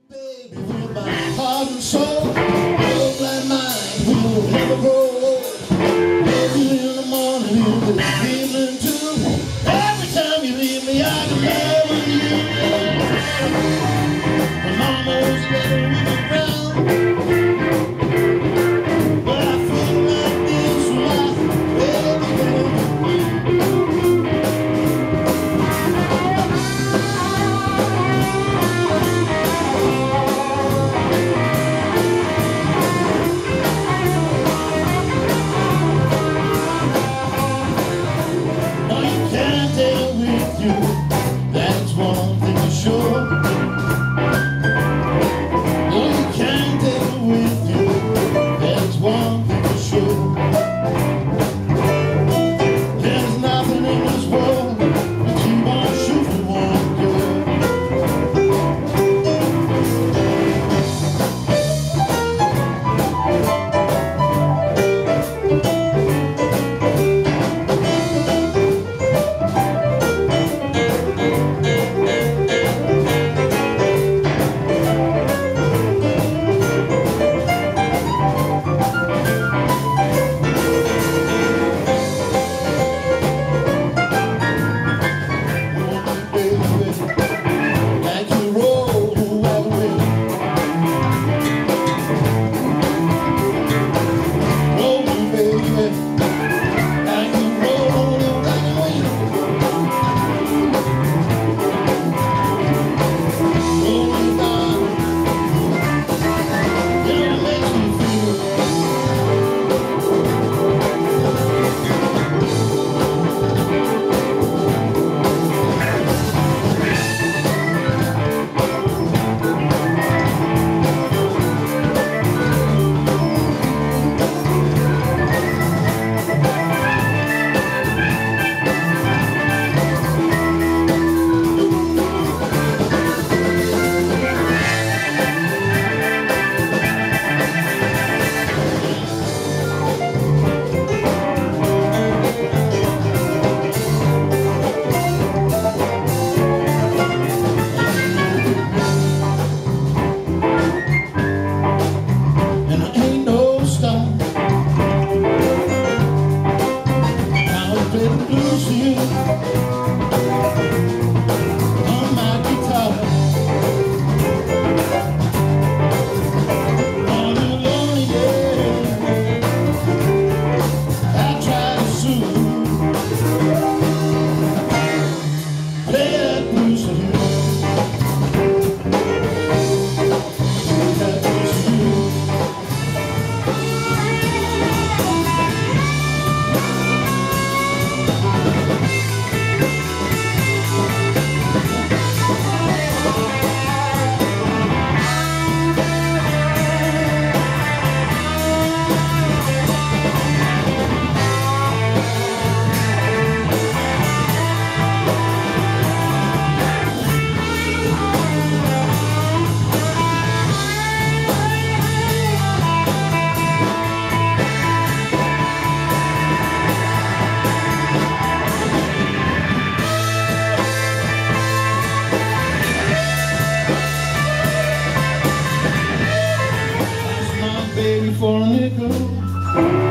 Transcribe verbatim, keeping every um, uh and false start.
Baby, with my heart and soul, look like mine will never grow. Baby, in the morning, in the evening too. Every time you leave me, I can love you. I'm almost ready to be around, but I feel like this life, baby, that's one thing for sure. No, you can't take it with you. That's one thing for sure. There's nothing in this world that you won't shoot for one girl. For a nickel.